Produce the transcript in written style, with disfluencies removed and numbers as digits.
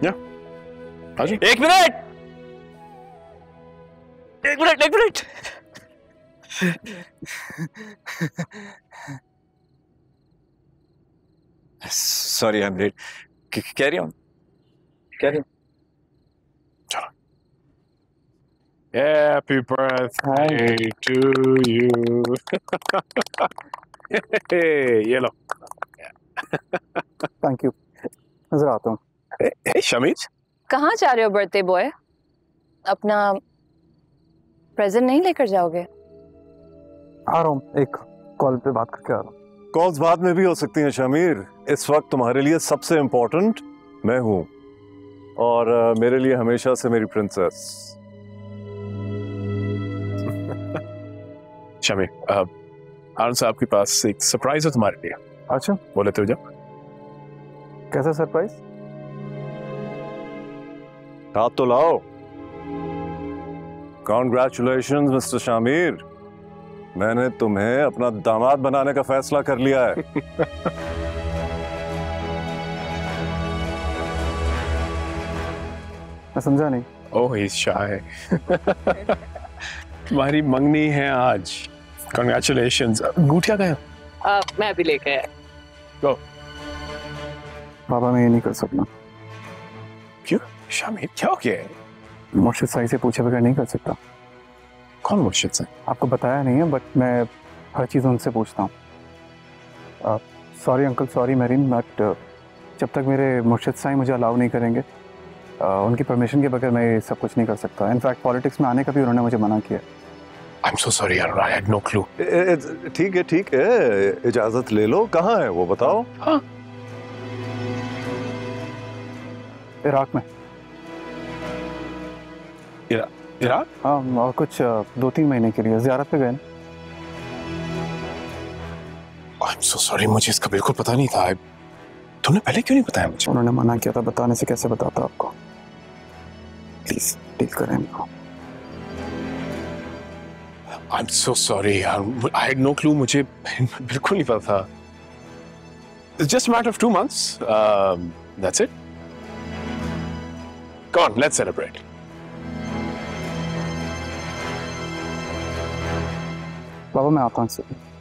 या आजा। एक minute. Sorry I am late. Carry on. चलो। Happy birthday to you. ये लो। Thank you. नजर आता हूँ। शमीज, कहाँ जा रहे हो बर्थडे बॉय? अपना प्रेजेंट नहीं लेकर जाओगे? आ रहा हूँ, एक कॉल पे बात करके आ रहा हूँ। कॉल्स बाद में भी हो सकती हैं शमीर। इस वक्त तुम्हारे लिए सबसे इम्पोर्टेंट मैं हूँ और मेरे लिए हमेशा से मेरी प्रिंसेस। शमीर, आनंद साहब के पास एक सरप्राइज है तुम्हारे लिए। अच्छा, बोले तो जाओ। कैसा सरप्राइज? हाथ तो लाओ। कॉन्ग्रेचुलेशंस मिस्टर शामिर, मैंने तुम्हें अपना दामाद बनाने का फैसला कर लिया है। मैं समझा नहीं। ओह इस शाय। तुम्हारी मंगनी है आज। कॉन्ग्रेचुलेशंस। अंगूठिया गया? मैं अभी लेके आया। गो। बाबा मैं ये नहीं कर सकता। क्यों शामिर, क्या हो गया? मुर्शिद साई से पूछे बगैर नहीं कर सकता। कौन मुर्शिद साई? आपको बताया नहीं है, बट मैं हर चीज़ उनसे पूछता हूँ। सॉरी अंकल, सॉरी मेरीन, बट जब तक मेरे मुर्शिद साई मुझे अलाउ नहीं करेंगे, उनकी परमिशन के बगैर मैं ये सब कुछ नहीं कर सकता। इनफैक्ट पॉलिटिक्स में आने का भी उन्होंने मुझे मना किया। I'm so sorry, I had no clue. ठीक है, इजाजत ले लो। कहाँ है वो बताओ? हाँ, इराक में। इराक? हाँ, और कुछ 2-3 महीने के लिए ज़ियारत पे गए। I'm so sorry, मुझे इसका बिल्कुल पता नहीं था। तुमने पहले क्यों नहीं बताया मुझे? उन्होंने मना किया था, बताने से कैसे बताता आपको। प्लीज डील करें इनको। I'm so sorry, I had no clue, मुझे बिल्कुल नहीं पता था। It's just a matter of 2 months. That's it. Come on, let's celebrate. बाबा मैं आता हूँ।